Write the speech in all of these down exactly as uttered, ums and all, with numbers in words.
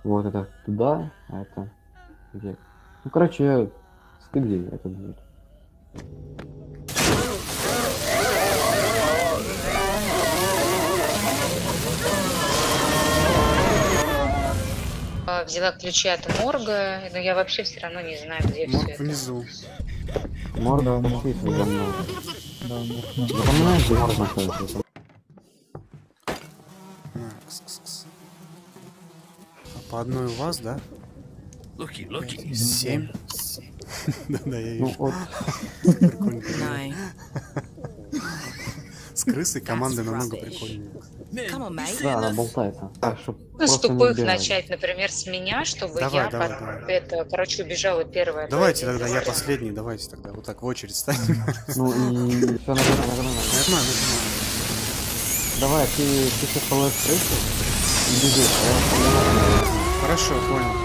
Вот это туда, а это где? Ну, короче, ты где это будет? Взяла ключи от морга, но я вообще все равно не знаю, где все Морг это. внизу. Морг, Да, пошли морг. за мной. Да, морг на- Запоминаешь, где морг находится? На, кс -кс -кс. А по одной у вас, да? Looky, looky. Семь. Да-да, я Ну вижу. вот, Прикольно. Nine. С крысой команды That's намного rubbish. прикольнее. Come on, mate. да, она болтается. Так, чтоб Ну, с просто не тупых убегали. начать, например, с меня, чтобы Давай, я давай, под- давай. это, короче, убежала первая. Давайте твоя тогда, я лестница. последний, давайте тогда. Вот так в очередь станем. Ну и все, нажимай, нажимай. Нажимаю, нажимаю. Давай, ты, ты сейчас половишь крысу и бежишь, а я понимаю. Хорошо, понял.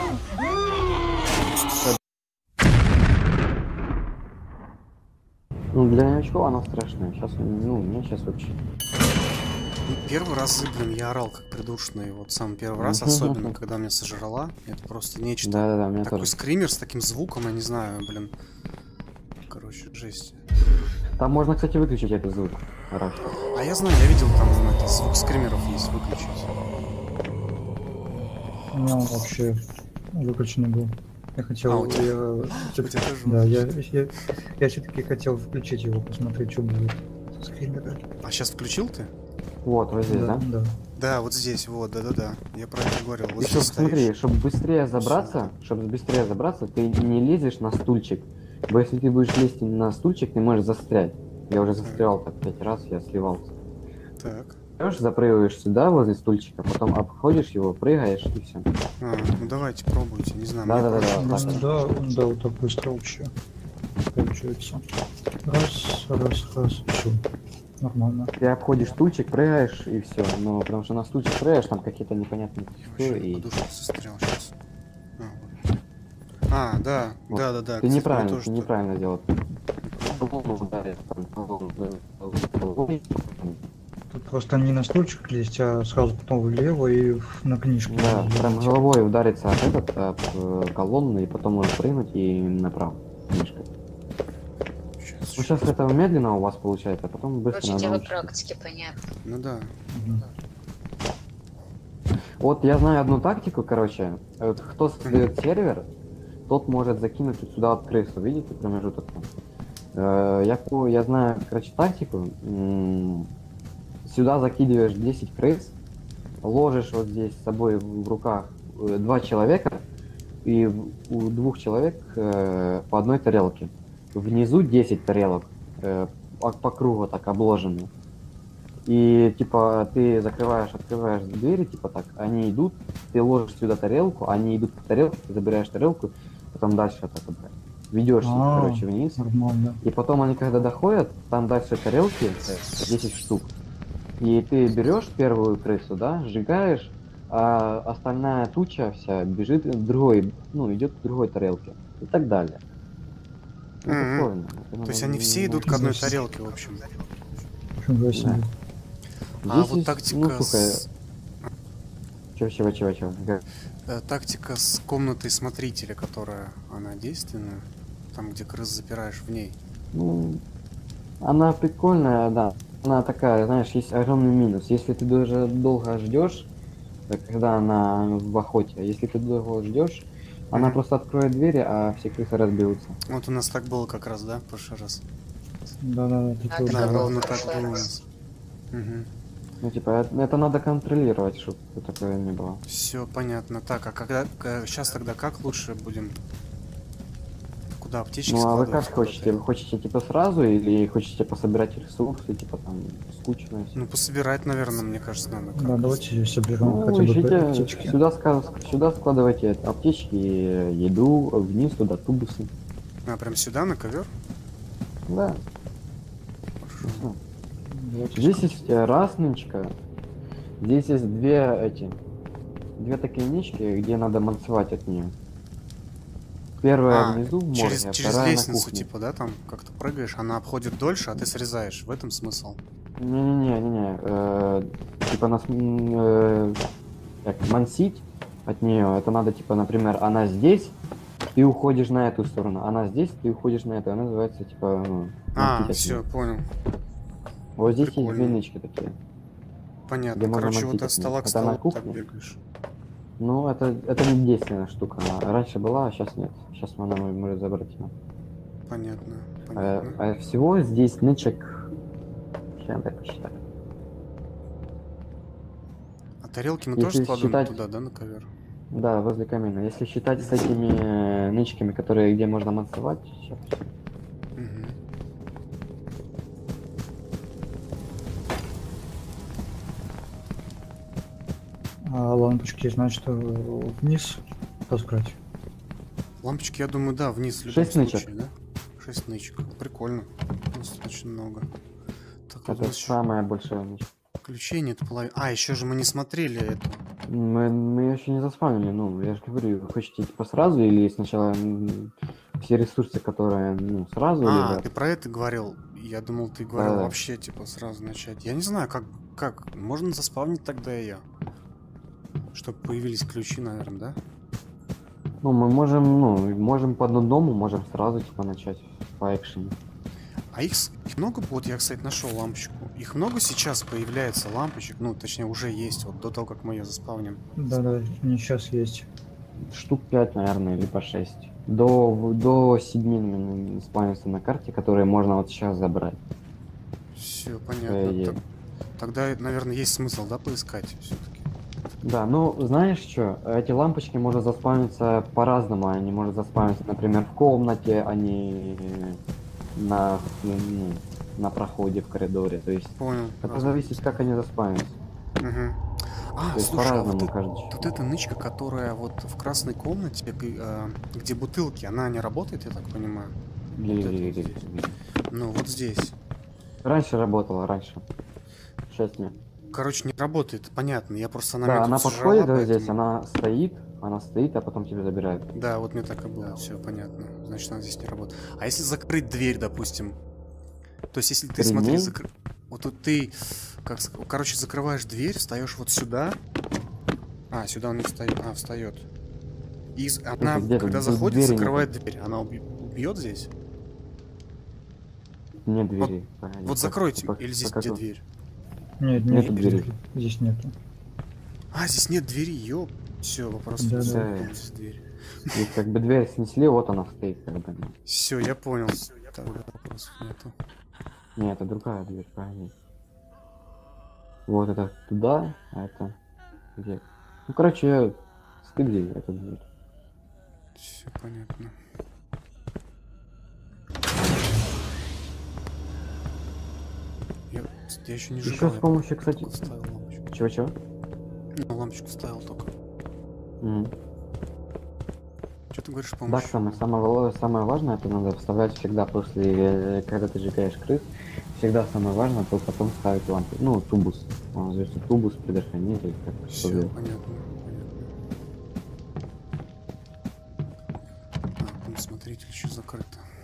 Ну, для новичков она страшная. Сейчас, ну, мне сейчас вообще. Первый раз, блин, я орал как придушенный. Вот сам первый раз, Мгм. особенно, когда меня сожрала. Это просто нечто. Да-да-да, у меня Такой тоже. скример с таким звуком, я не знаю, блин. Короче, жесть. Там можно, кстати, выключить этот звук. Раз. А я знаю, я видел там это, звук скримеров есть выключить. У меня он вообще выключенный был. Я хотел, А, у тебя- я, У тебя тоже да, я, выключить. я, я все-таки хотел включить его, посмотреть, что будет. Скримеры. А сейчас включил ты? Вот, вот здесь, Да, да? да. Да, вот здесь, вот, да-да-да. Я про это говорил. Вот И чтоб, здесь стоишь. смотри, чтобы быстрее забраться, чтобы быстрее забраться, ты не лезешь на стульчик. Бо если ты будешь лезть на стульчик, ты можешь застрять. Я уже застрял так пять раз, я сливался. Так. Идешь, запрыгиваешь сюда возле стульчика, потом обходишь его, прыгаешь и все. А, ну давайте, пробуйте, не знаю. мне Да-да-да-да. проще Ну, просто. да, да, вот так быстро вообще получается. Раз, раз, раз, все. Нормально. Ты обходишь стульчик, прыгаешь и все. Но потому что на стульчик прыгаешь, там какие-то непонятные текстуры Вообще и. подушку застрял сейчас. А, вот. А, да, Вот. да, да, да. Ты кстати, неправильно, мне тоже ты так. неправильно делал. Голову ударишь, там, голову, головой. Тут просто не на стульчик лезть, а сразу потом влево и в- на книжку. Да, лезть. прям головой удариться от этот, от э, колонны, и потом можно прыгнуть и направо. Книжкой. Щас, Ну сейчас это медленно у вас получается, а потом быстро Короче, надо дело научиться. практики, понятно. Ну да. Мгм. Вот я знаю одну тактику, короче. Вот кто создает сервер, тот может закинуть вот сюда вот крысу, видите, промежуток там. Э, Я, по- я знаю, короче, тактику. М, Сюда закидываешь десять крыс, ложишь вот здесь с собой в в руках э, два человека, и в- у двух человек э, по одной тарелке. Внизу десять тарелок э, по, по кругу так обложены. И типа ты закрываешь, открываешь двери, типа так, они идут, ты ложишь сюда тарелку, они идут по тарелке, ты забираешь тарелку, потом дальше так вот ведешь их, А. короче, вниз. Нормально. И потом они когда доходят, там дальше тарелки, э, десять штук. И ты берешь первую крысу, да, сжигаешь, а остальная туча вся бежит к другой, ну, идет к другой тарелке. И так далее. Ну, Мгм. прикольно. Это То есть надо они все идут к научиться. одной Здесь. тарелке, в общем. Нифига себе. А Здесь вот есть, тактика ну, слушай, с... чего, чего, чего, чего? Как- э, тактика с комнатой смотрителя, которая, она действенная. Там, где крыс запираешь в ней. Ну, она прикольная, да. Она такая, знаешь, есть огромный минус. Если ты даже долго ждешь, э, когда она в охоте, а если ты долго ждешь, она Мгм. просто откроет двери, а все крысы разбегутся. Вот у нас так было как раз, да, в прошлый раз? Да-да-да, А, такое да, Да, было. ровно в так прошлый было у раз. нас. Угу. Ну, типа, это, это надо контролировать, чтобы такое не было. Все понятно. Так, а когда сейчас тогда как лучше будем? Куда аптечки Ну, а вы складывать? как хотите? Вы хотите, типа, сразу или хотите пособирать ресурсы, типа, там, скучно? Ну, пособирать, наверное, мне кажется, надо. Да, давайте соберем Ну, хотя бы ищите, аптечки. сюда, ска- сюда складывайте аптечки, еду, вниз туда тубусы. А, прям сюда, на ковер? Да. Ну, Давайте здесь искать. есть э, расничка, здесь есть две эти, две такие нички, где надо манцевать от нее. Первая А, внизу в морге, через, а через вторая на лестницу, кухне. типа, да, там как-то прыгаешь, она обходит дольше, а ты срезаешь. В этом смысл. Не-не-не, не-не, э, типа нас м, э, как, мансить, от нее. Это надо, типа, например, она здесь, ты уходишь на эту сторону. Она здесь, ты уходишь на эту. Она называется, типа, ну, А, мантить от все, неё. понял. Вот здесь есть Прикольно. две нычки такие. Понятно. Где можно Короче, вот мантить от от неё. стола к Это на столу так кухне? бегаешь. Ну, это, это не действенная штука. Она раньше была, а сейчас нет. Сейчас она мо- может забрать её. Понятно, А, понятно. а всего здесь нычек... Сейчас дай посчитать. А тарелки мы Если тоже складываем считать- туда, да, на ковер? Да, возле камина. Если считать с этими э, нычками, которые где можно мансовать, сейчас. Мгм. А лампочки, значит, э, вниз таскать. Лампочки, я думаю, да, вниз в любом Шесть нычек. случае, да? Шесть нычек. Прикольно. Достаточно много. Так, вот у Это нас ещё самая большая нычка. ключей нет половины. А, еще же мы не смотрели это. Мы, мы её еще не заспавнили, ну, я же говорю, вы хотите типа сразу или сначала м, все ресурсы, которые, ну, сразу, А, либо... ты про это говорил? Я думал, ты говорил Да. вообще, типа, сразу начать. Я не знаю, как, как, можно заспавнить тогда ее? Чтобы появились ключи, наверное, да? Ну, мы можем, ну, можем по одному, можем сразу, типа, начать по экшену. А их, с- их много? Вот я, кстати, нашел лампочку. Их много сейчас появляется лампочек? Ну, точнее, уже есть, вот до того, как мы ее заспавним. Да-да, не сейчас есть. Штук пять, наверное, либо шесть. До, до семи спавнится на карте, которые можно вот сейчас забрать. Все, По понятно. идее. Так- тогда, наверное, есть смысл, да, поискать все-таки? Да, ну, знаешь что, эти лампочки можно заспавниться по-разному. Они могут заспавниться, например, в комнате, они на, ну, на проходе в коридоре. То есть Понял. это раз- зависит, как они заспавнятся. Мгм. А, То есть слушай, а вот, по-разному э- каждый. вот эта нычка, которая вот в красной комнате, г- э, где бутылки, она не работает, я так понимаю? Вот это вот здесь. Ну, вот здесь. Раньше работала, раньше. Сейчас нет. Короче, не работает, понятно. Я просто она Да, меня она тут сжала, подходит вот здесь, поэтому- она стоит, она стоит, а потом тебя забирают. Да, вот мне так и было, все понятно. Значит, она здесь не работает. А если закрыть дверь, допустим? То есть, если ты, При смотри, ней? закр- вот тут ты, как, ск- короче, закрываешь дверь, встаешь вот сюда. А, сюда он не встает. А, встает. И с- она, где тут? когда Тут заходит, двери закрывает дверь. Она уби- убьет здесь? Нет двери. Погоди, Вот как- закройте. как- Или здесь как- где дверь? Нет, Нету нет двери. двери. Здесь нету. А, здесь нет двери, ёп. Все, вопрос Да, в да. том, здесь дверь. Здесь как бы дверь снесли, вот она стоит, как бы. Все, я понял. Тогда вопросов нету. Не, это другая дверь, погоди. Вот это туда, а это где? Ну, короче, ты где эта дверь? Все понятно. Я, я еще не Еще жигал, с я помощью, кстати... только ставил лампочку. Чего-чего? Ну, лампочку ставил только. Мгм. Что ты говоришь, Да, помощь? самое, самое, вало- самое важное, это надо вставлять всегда после, э, когда ты сжигаешь крыс, всегда самое важное, то потом ставить лампу. Ну, тубус. Он называется тубус, предохранитель, как Все, что понятно, понятно. А, там смотритель еще закрыто.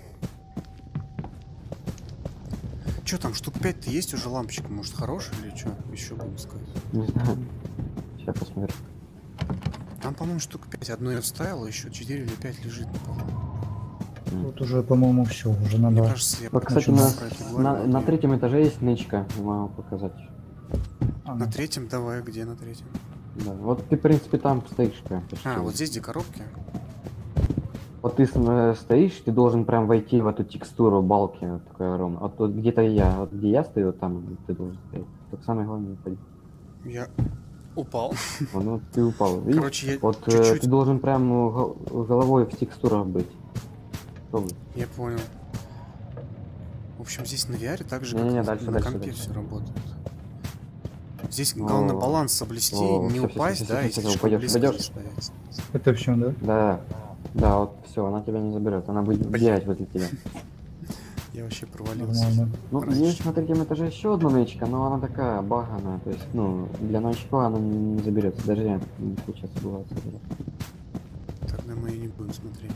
Че там, штук пять-то есть уже лампочка? Может, хорошая или что? Еще будем искать. Не знаю. Сейчас посмотрю. Там, по-моему, штук пять. Одну я вставил, еще четыре или пять лежит на полу. Тут уже, по-моему, все. Уже Мне надо. кажется, я Вот, пока кстати, у что нас про это говорю, на, вот на я- третьем этаже есть нычка, могу показать. А, На третьем давай, где на третьем? Да. Вот ты, в принципе, там стоишь прям. почти. А, вот здесь где коробки? Вот ты э, стоишь, ты должен прям войти в эту текстуру балки, вот такой огромной. Вот тут где-то я, вот где я стою, вот там ты должен стоять. Только самое главное не ходить. Я упал. Вот, ну, ты упал, видишь? Короче, я Вот э, чуть-чуть... ты должен прям э, гол- головой в текстурах быть. Чтобы. Я понял. В общем, здесь на ви ар так же, как Не-не-не, на- дальше, на дальше, компе дальше. все работает. Здесь О. главное баланс соблюсти, О, не всё, всё, упасть, всё, да, всё, и всё, слишком упадёшь, близко упадёшь. не стоять. это все, да? Да, да, вот все, она тебя не заберет, она будет бегать возле тебя. Я вообще провалился. Нормально. Ну, Раньше. есть на третьем этаже еще одна нычка, но она такая баганая, то есть, ну, для новичка она не, не заберется, даже я не получается бывает заберет. Тогда мы и не будем смотреть.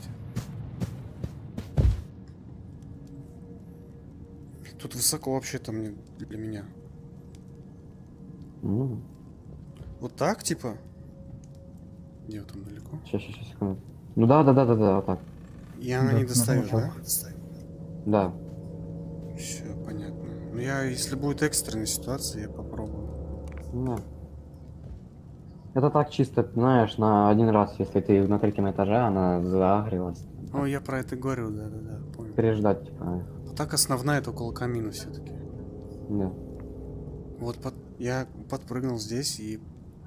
Тут высоко вообще-то мне для меня. Ну, Вот так, типа? Где вот там далеко? Сейчас, сейчас, секунду. Ну да, да, да, да, да, вот так. И она Да, не достает, нормально. да? Да. Все, понятно. Ну я, если будет экстренная ситуация, я попробую. Да. Это так чисто, знаешь, на один раз, если ты на третьем этаже, она загрелась. Ну, я про это говорю, да-да-да, понял. Переждать, типа. А так основная это около камина все-таки. Да. Вот под... я подпрыгнул здесь и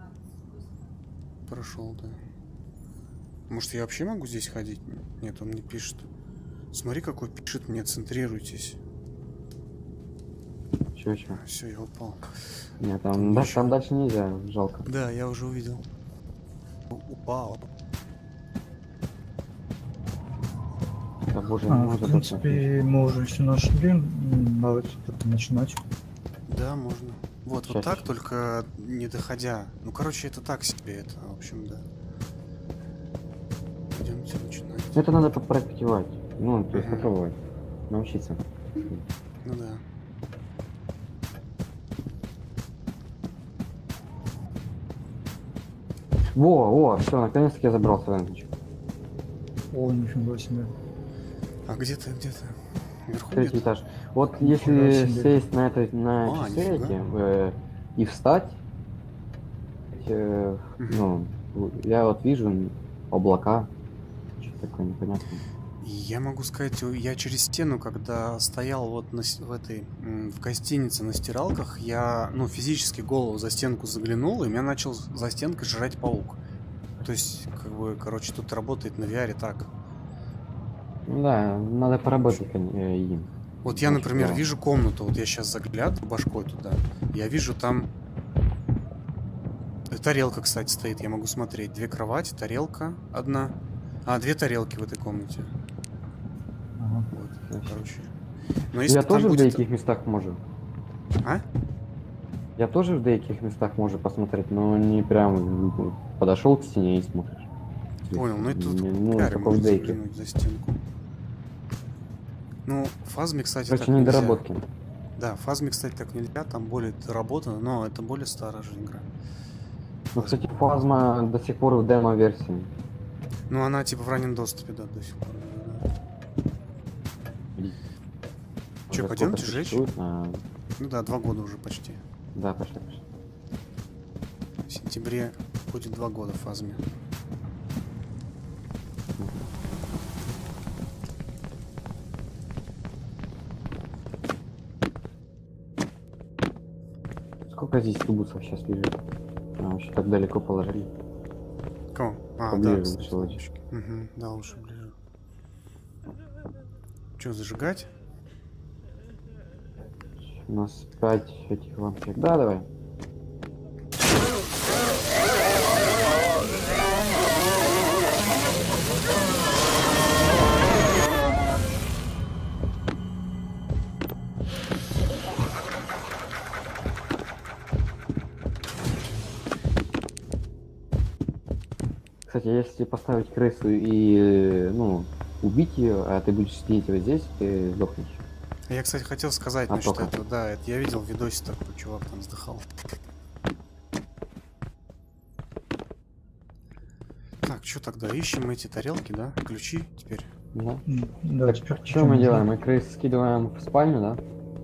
прошел, да. Может, я вообще могу здесь ходить? Нет, он не пишет. Смотри, какой пишет мне, центрируйтесь. Чё, чё? Все, я упал. Нет, Там там, да, ещё- там дальше нельзя, жалко. Да, я уже увидел. У- Упал. Да, боже, А, не в может принципе, мы уже все нашли. М, Давайте это начинать. Да, можно. Вот, вот Щас, так, щас. только не доходя. Ну, короче, это так себе, это, в общем, да. Идемте начинать. Это надо попрактиковать. Ну, то есть Мгм. попробовать. Научиться. Ну да. Во, во, все, наконец-таки я забрался в Эночку. О, нифига себе. А где ты, где ты? Вверху Третий где-то? этаж. Вот Нифига если себе. сесть на это на А, часы нифига. эти э, и встать, э, ну, я вот вижу облака. Что такое непонятное. Я могу сказать, я через стену, когда стоял вот на, с- в этой, м, в гостинице на стиралках, я, ну, физически голову за стенку заглянул, и меня начал за стенкой жрать паук. То есть, как бы, короче, тут работает на ви ар так. Ну да, надо поработать кон- э, им. Вот я, Значит, например, да. вижу комнату, вот я сейчас заглядываю башкой туда, я вижу там... э, Тарелка, кстати, стоит, я могу смотреть. Две кровати, тарелка одна. А, две тарелки в этой комнате. Ага. Вот, короче. Но если Я там тоже в будет... деяких местах можу. А? Я тоже в деяких местах можу посмотреть, но не прям подошел к стене и смотришь. Понял, ну это тут Не- ну, пиарим, только в можно дейке. заглянуть за стенку. Ну, в Фазме, кстати, Короче, так нельзя. недоработки. Да, в Фазме, кстати, так нельзя, там более доработано, но это более старая же игра. Ну, кстати, Фазма до сих пор в демо-версии. Ну, она типа в раннем доступе, да, до сих пор. Да. Чё, Уже пойдёмте сколько жечь? существует, а, Ну да, два года уже почти. Да, пошли, пошли. В сентябре будет два года в Фазме. Сколько здесь тубусов сейчас лежит? А, вообще так далеко положили. Кого? А, Поближе да, лучше кстати, ложить. лампочки. Мгм, да, лучше ближе. Че, зажигать? У нас пять этих лампочек. Да, давай. Кстати, если поставить крысу и, ну, убить ее, а ты будешь сидеть вот здесь, ты сдохнешь. Я, кстати, хотел сказать А насчет только. этого. Да, это я видел в видосе такой чувак там вздыхал. Так, что тогда? Ищем эти тарелки, да? Ключи теперь. Да. М, Да, Так, теперь что мы нужно? делаем? Мы крыс скидываем в спальню, да?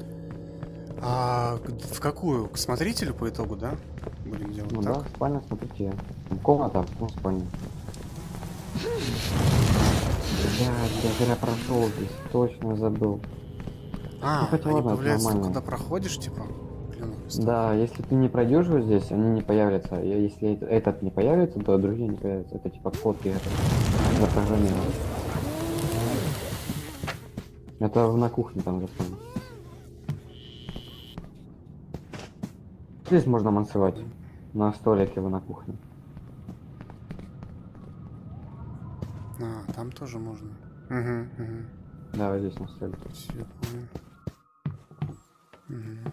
А г- в какую? К смотрителю по итогу, да? Будем делать Ну так? да, спальня, смотрите. Комната, ну спальня. Блядь, я зря прошел здесь, точно забыл. А, Ну, хотя они ладно, это появляются, нормально. когда проходишь, типа? Блин, Да, если ты не пройдешь вот здесь, они не появятся. И если эт- этот не появится, то другие не появятся. Это типа код игры. Запрограммирован. Это в- на кухне там запомнил. Здесь можно мансовать. На столике вы на кухне. А, там тоже можно. Угу, угу. Да, вот здесь на столике. Все, понял. Мгм.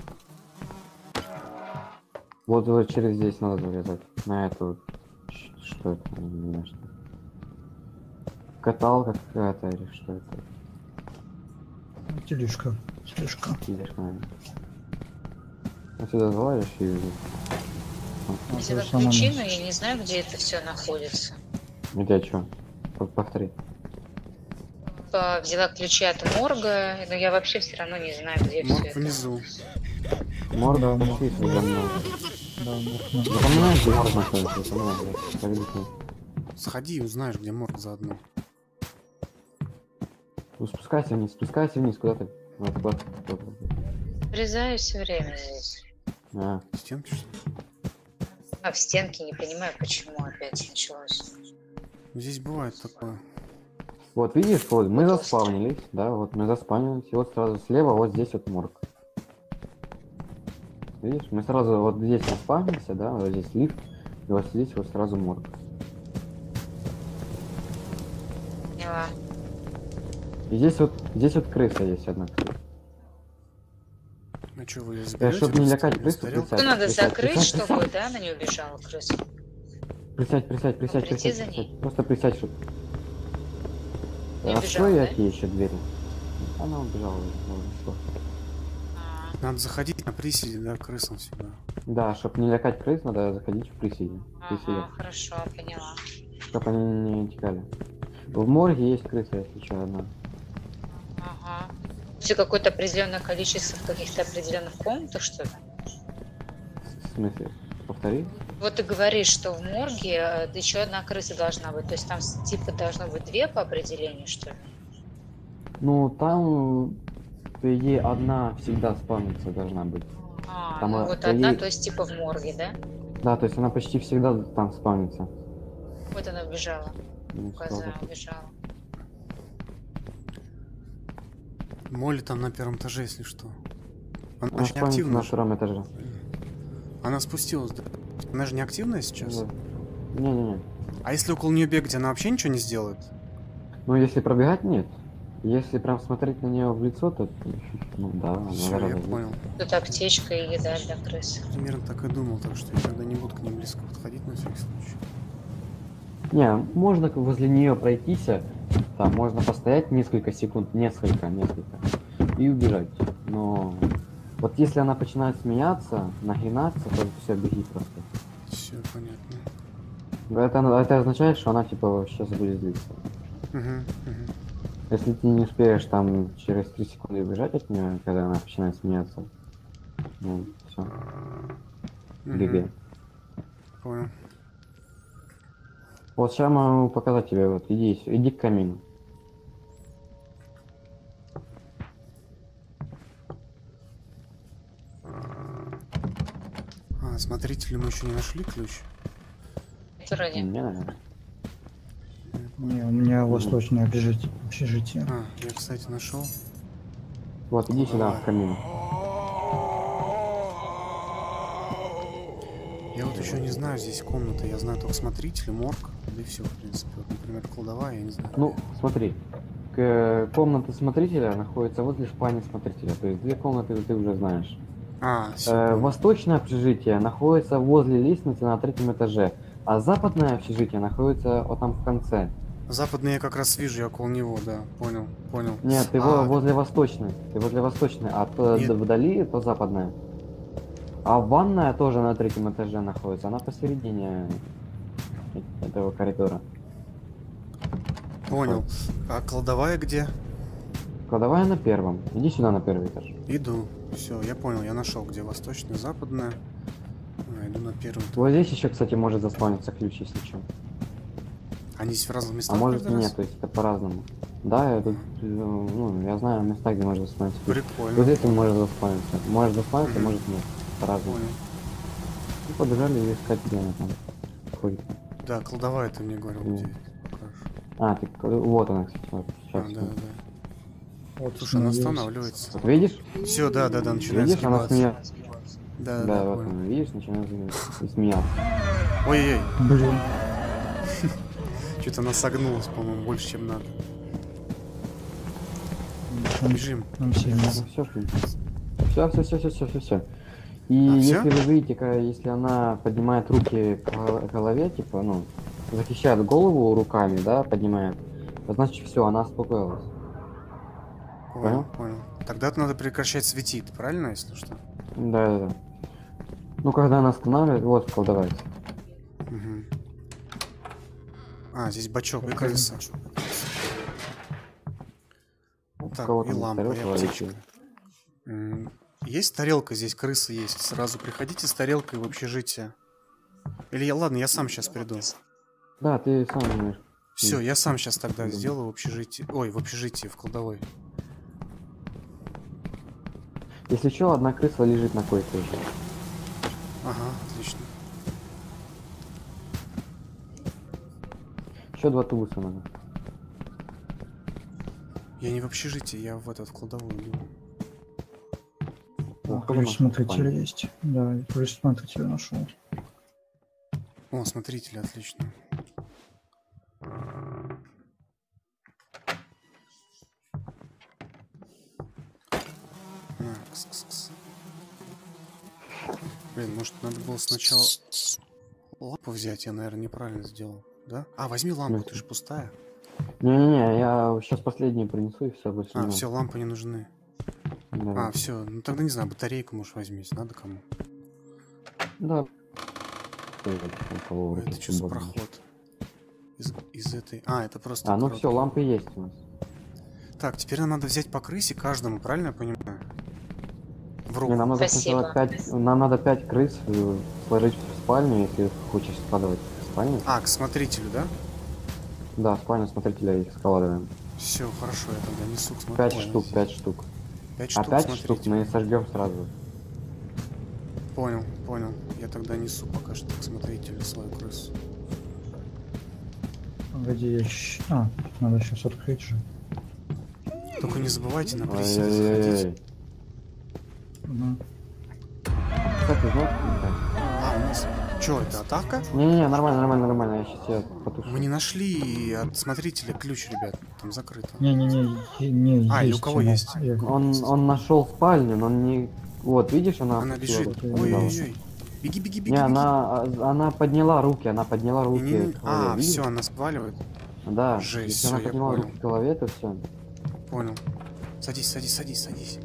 Вот, вот через здесь надо залезать. На эту... ш- Что это? Не знаю, что. Каталка какая-то или что это? Тележка. Тележка. Видишь, наверное. Отсюда залазишь и... А, Взяла то самое ключи, место. но я не знаю, где это все находится. Где что? Повтори. По- Взяла ключи от морга, но я вообще все равно не знаю, где все Морг это. внизу. Морда Да, пошли за мной. Да, морг на- Запоминаешь, где морг находится? Запоминай, блядь. Поведи к ней. Сходи и узнаешь, где морг заодно. Ну, спускайся вниз, спускайся вниз, куда ты? Вот, куда ты? Куда ты? Врезаюсь все время здесь. А, Стенки, что ли? А в стенке не понимаю, почему опять началось. Здесь бывает такое. вот видишь, вот мы заспавнились, да, вот мы заспавнились, и вот сразу слева вот здесь вот морг. Видишь, мы сразу вот здесь заспавнился, да, вот здесь лифт, и вот здесь вот сразу морг. Поняла. И здесь вот, здесь вот крыса есть одна. А что, вы ее Э, заберете? чтоб не лякать крысу, Старел? присядь, Ну, надо присядь, закрыть, присядь, чтобы, присядь, да, она не убежала, крыса. присядь, присядь, присядь, Прийти присядь, за ней? присядь. Просто присядь, чтоб... Не Открой убежала, я да? ей еще двери. Она убежала, ну, что. А, Надо заходить на приседе, да, крысам сюда. Да, чтобы не лякать крыс, надо заходить в приседе. Ага, хорошо, поняла. Чтобы они не текали. В морге есть крыса, если что, одна. Ага. Все какое-то определенное количество в каких-то определенных комнатах, что ли? В смысле? Повтори? Вот ты говоришь, что в морге э, еще одна крыса должна быть. То есть там с- типа должно быть две по определению, что ли? Ну, там, по идее, одна всегда спавниться должна быть. А, Там, ну а, вот по одна, идее- то есть типа в морге, да? Да, то есть она почти всегда там спавнится. Вот она убежала. Ну, Коза слава богу. убежала. Молли там на первом этаже, если что. Она Она очень спавнится активна. на же. втором этаже. Она спустилась, да? Она же не активная сейчас? Да. Не-не-не. А если около нее бегать, она вообще ничего не сделает? Ну, если пробегать, нет. Если прям смотреть на нее в лицо, то, ну да, она Все, я гораздо ближе. понял. Тут аптечка и еда для крыс. Примерно так и думал, так что я тогда не буду к ним близко подходить на всякий случай. Не, можно к- возле нее пройтись, там можно постоять несколько секунд, несколько, несколько, и убежать. Но вот если она начинает смеяться, нагинаться, то все, беги просто. Все понятно. Это, это означает, что она типа сейчас будет злиться. Угу, угу. Если ты не успеешь там через три секунды убежать от нее, когда она начинает смеяться, ну все, беги. Понял. Вот сейчас могу показать тебе, вот иди, с- иди к камину. А, смотрителю мы еще не нашли ключ? Вроде. Не, наверное. Не, у меня восточное общежитие. общежитие. А, я, кстати, нашел. Вот иди сюда, в камин. Я вот еще не знаю здесь комнаты. Я знаю только смотритель, морг, да и все, в принципе. Вот, например, кладовая, я не знаю. Ну, смотри, к- комната смотрителя находится возле спальни смотрителя, то есть две комнаты ты уже знаешь. А, Э, все. восточное общежитие находится возле лестницы на третьем этаже, а западное общежитие находится вот там в конце. Западный я как раз вижу, я около него, да. Понял, понял. Нет, ты А, во- возле восточной, ты возле восточной, а то Нет. д- вдали то западное. А ванная тоже на третьем этаже находится, она посередине э- этого коридора. Понял. А кладовая где? Кладовая на первом. Иди сюда на первый этаж. Иду. Все, я понял, я нашел, где восточная, западная. А, иду на первый. Вот здесь еще, кстати, может заспавниться ключ, если что. Они здесь в разных А местах может и каждый раз? нет, то есть это по-разному. Да, я тут, э, ну, я знаю места, где можно заспавниться. ключ. Прикольно. Вот здесь он может заспавниться. Может заспавниться, Мгм. может нет. По-разному. Понял. Ну, побежали и искать, где она там ходит. Да, кладовая ты мне говорил, Ну. где. Покажешь. А, ты, вот она, кстати, вот А, сейчас. да, да. Вот, Слушай, она остановилась. останавливается. Вот видишь? Все, да, да, да, начинает Видишь, она сгибаться. смеется. Да, Да, да, да, вот понял. она, видишь, начинает и смеяться. Ой-ой, Блин. что-то она согнулась, по-моему, больше, чем надо. Там, Бежим. там все Ну, надо. все, все, все, все, все, все, все, все. И А, если всё? вы видите, ка- если она поднимает руки к гол- голове, типа, ну, захищает голову руками, да, поднимает, то значит все, она успокоилась. Понял, понял. Тогда надо прекращать светить, правильно, если что? Да, да, да. Ну, когда она останавливает, вот колдовается. Угу. А, здесь бачок и крыса. Так, кого и там лампа, и тарелка аптечка. летит? М, Есть тарелка, здесь крысы есть. Сразу приходите с тарелкой в общежитие. Или я, ладно, я сам сейчас приду. Да, ты сам знаешь. Все, я сам сейчас тогда Думаю. сделаю в общежитии. Ой, в общежитии, в кладовой. Если что, одна крыса лежит на койке уже. Ага, отлично. Еще два тубуса надо. Я не в общежитии, я в этот, в кладовую иду. О, А, кто ключ нашел смотрителя спальню? есть. Да, я ключ смотрителя нашел. О, смотрители, отлично. А, кс-кс-кс. Блин, может надо было сначала лампу взять, я, наверное, неправильно сделал, да? А, возьми лампу, Ну, ты же пустая. Не-не-не, я сейчас последние принесу и все, больше не А, надо. все, лампы не нужны. Да. А, все, ну тогда не знаю, батарейку, может, возьми, если надо кому. Да. Ой, там кого Ой, руки это что за свободны. проход? Из, из этой... А, это просто... А, ну короткий. все, лампы есть у нас. Так, теперь нам надо взять по крысе каждому, правильно я понимаю? В руку. Не, нам надо Спасибо. сначала пять, нам надо пять крыс э, сложить в спальню, если хочешь складывать в спальню. А, к смотрителю, да? Да, в спальню смотрителя их складываем. Все, хорошо, я тогда несу к смотрителю. Пять Ой, штук, здесь. пять штук. Пять А штук пять штук смотрителю. мы сожгем сразу. Понял, понял. Я тогда несу пока что к смотрителю свою крысу. Погоди, я щ- А, надо сейчас открыть же. Только не забывайте на приседе заходить. Ой-ой-ой. Ага. Кстати, знаешь, да. А, у нас... Че, это атака? Не-не-не, нормально, нормально, нормально, я сейчас я потушу. Мы не нашли от смотрителя ключ, ребят. Там закрыто. Не-не-не, е- не, А, или есть у кого она. есть? Я- Он, он нашел спальню, но он не... Вот, видишь, она... Она опустила бежит. руки, не дала. Ой-ой-ой. Беги, беги, беги, Не, беги. она, а, она подняла руки, она подняла руки Не-не-не. к голове, А, видишь? все, она сваливает. Да, Жесть, если она всё, я подняла понял. руки к голове, то все. Понял. Садись, садись, садись, садись.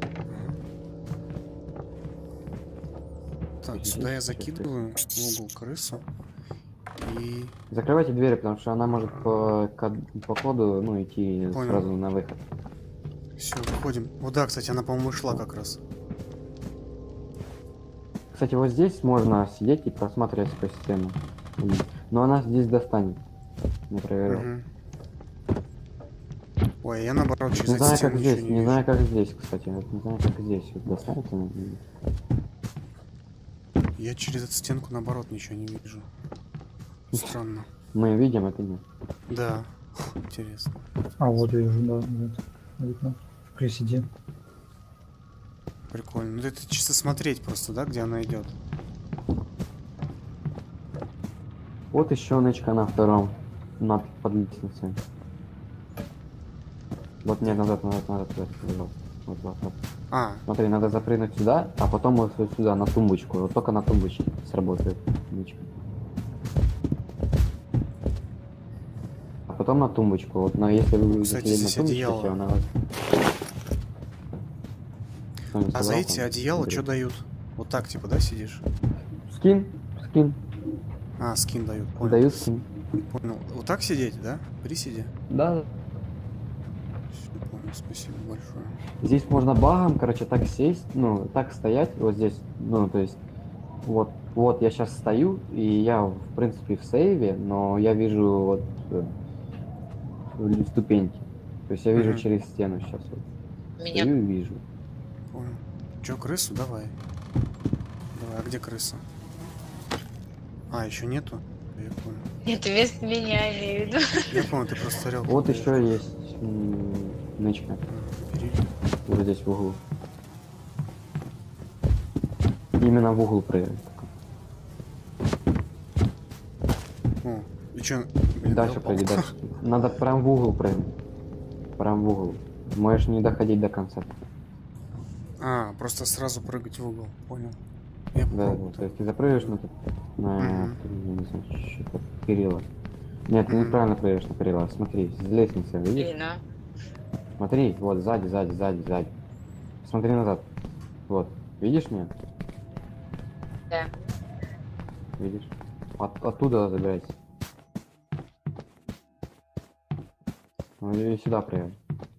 Так, Садись, сюда я садись. закидываю в угол крысу. И... Закрывайте двери, потому что она может по, код- по коду, ну, идти Понял. сразу на выход. Все, выходим. Вот да, кстати, она, по-моему, шла как раз. Кстати, вот здесь можно сидеть и просматривать по системе. М. Но она здесь достанет. Не проверял. Мгм. Ой, я наоборот через Не эти знаю, стены как ничего здесь, не не вижу. знаю, как здесь, кстати. Вот не знаю, как здесь. Вот достанет она? Я через эту стенку, наоборот, ничего не вижу. Странно. Мы видим, это нет. Да. Интересно. А, вот я вижу, да, вот. Видно. В приседе. Прикольно. Ну это чисто смотреть просто, да, где она идет. Вот еще нычка на втором. Над под лестницей. Вот нет, назад, назад, назад, назад, назад. Вот, вот, вот. А, Смотри, надо запрыгнуть сюда, а потом вот сюда, на тумбочку. Вот только на тумбочке сработает нычка. А потом на тумбочку. Вот, но если вы Кстати, будете сидеть здесь на тумбочке, одеяло. всё, она вас... Кто не а сказал, за эти там, одеяла смотри. что дают? Вот так, типа, да, сидишь? Скин, скин. А, скин дают. Понял. Даю скин. Понял. Вот так сидеть, да? Присиди. Да. Всё, понял. Спасибо большое. Здесь можно багом, короче, так сесть, ну, так стоять, вот здесь, ну, то есть, вот, вот я сейчас стою, и я, в принципе, в сейве, но я вижу вот э, ступеньки. То есть я вижу Мгм. через стену сейчас вот. Меня Стою и вижу. Понял. Че, крысу? Давай. Давай, а где крыса? А, еще нету? Я понял. нет, вместо меня имею в виду. Я понял, ты просто тарелку. Вот даешь. еще есть м, нычка. А, бери. Вот здесь в углу. Именно в угол проверить. О, и че? Дальше пройди, дальше. Надо прям в угол прыгнуть. Прям в угол. Можешь не доходить до конца. А, просто сразу прыгать в угол. Понял. Я Да, попробую. то есть ты запрыгаешь на, на Мгм. я не знаю, что-то перила. Нет, ты Мгм. неправильно прыгаешь на перила. Смотри, с лестницы, видишь? Блин, а. Смотри, вот сзади, сзади, сзади, сзади. Смотри назад. Вот, видишь меня? Да. Видишь? От, оттуда забирайся. Ну и сюда прыгай.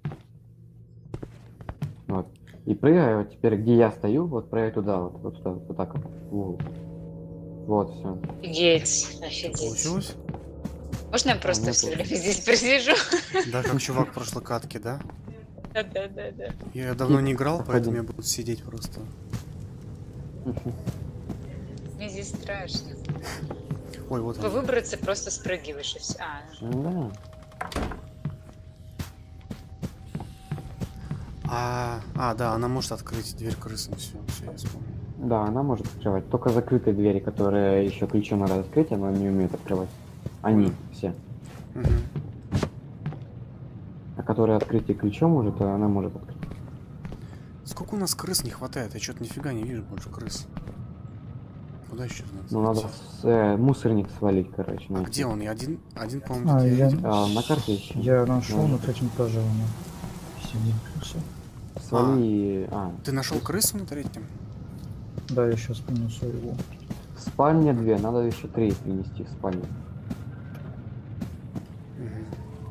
Вот. И прыгай, вот теперь где я стою, вот прыгай туда, вот, вот туда, вот так вот. В угол. Вот, все. Офигеть, офигеть. Получилось? Можно я просто нет, все нет. время здесь просижу? Да, как чувак в прошлой катке, да? Да, да, да, да. Я давно не играл, Заходи. поэтому я буду сидеть просто. Мне здесь страшно. Ой, вот Чтобы он. выбраться, просто спрыгиваешь и все. А, Да. А, а, да, она может открыть дверь крысам. Все, все, я вспомнил. Да, она может открывать. Только закрытые двери, которые еще ключом надо открыть, она не умеет открывать. Они все. Мгм. А которые открытие ключом уже, то она может открыть. Сколько у нас крыс не хватает? Я что-то нифига не вижу больше крыс. Куда еще надо? Ну надо идти? с, э, мусорник свалить, короче. А найти. где он? Я один, один, по-моему, А, тут я- видел. А, на карте еще. Я нашел Да. на третьем этаже она. Сидит крыса. Свали. А, Ты нашел крысу на третьем? Да, я сейчас принесу его. в спальне две, надо еще три принести в спальню. Мгм.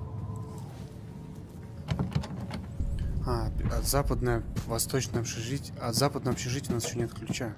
А, п- от западное, восточное общежитие. От западного общежития у нас еще нет ключа.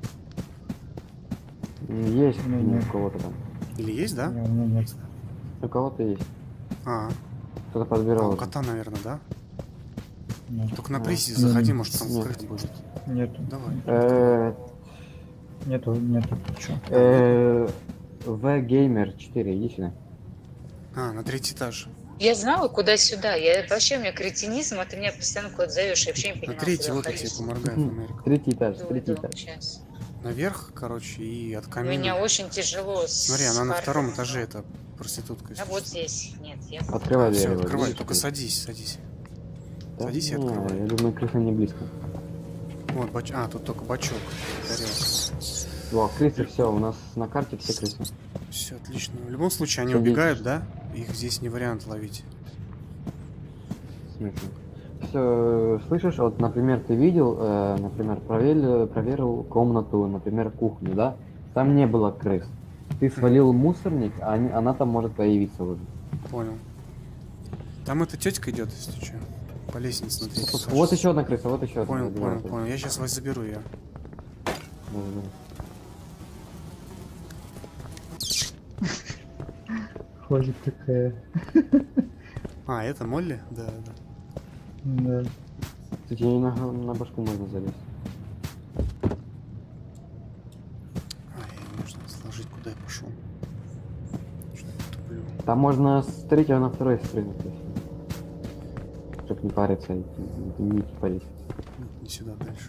М, Есть Не, ну, не. у кого-то там. Или есть, да? Не, у меня нет. У кого-то есть. А, Кто-то а подбирал. у уже. кота, наверное, да? Нет. Только на А, прессе не, заходи, не, может там нет. открыть будет. Нету. Давай. Э, Нету, нету ключа. э, V Gamer четыре, иди сюда. А, на третий этаж. я знала, куда сюда. Я вообще, у меня кретинизм, а ты меня постоянно куда-то зовешь. Я вообще не На понимаю, третий, куда вот я ходить. тебе поморгаю Мгм. фонарик. Третий этаж, Иду, третий иду, этаж. сейчас. Наверх, короче, и от У камина. меня очень тяжело с Смотри, она на картой. втором этаже, это проститутка. А если вот что. здесь. Нет, я... Открывай Все, дверь. вот, открывай, видишь, только здесь? садись, садись. Да садись и не, открывай. Я думаю, крыса не близко. Вот, бач... А, тут только бачок. Во, крысы, все, у нас на карте все крысы. Все отлично. В любом случае, они Садитесь. убегают, да? Их здесь не вариант ловить. Все, слышишь, вот, например, ты видел, э, например, проверил, проверил комнату, например, кухню, да? Там не было крыс. Ты свалил мусорник, а они- она там может появиться уже. Понял. Там эта тетка идет, если что. По лестнице на третий Вот, этаж. вот еще одна крыса, вот еще одна. Понял, забирай. понял, понял. Я сейчас вас заберу ее. Да, да, Ходит такая. А, это Молли? Да, да. Да. да. Кстати, ей на, на башку можно залезть. А, ей нужно сложить, куда я пошел. Что я туплю. Там можно с третьего на второй спрыгнуть. Чтоб не париться и не идти по лестнице. Не сюда, дальше.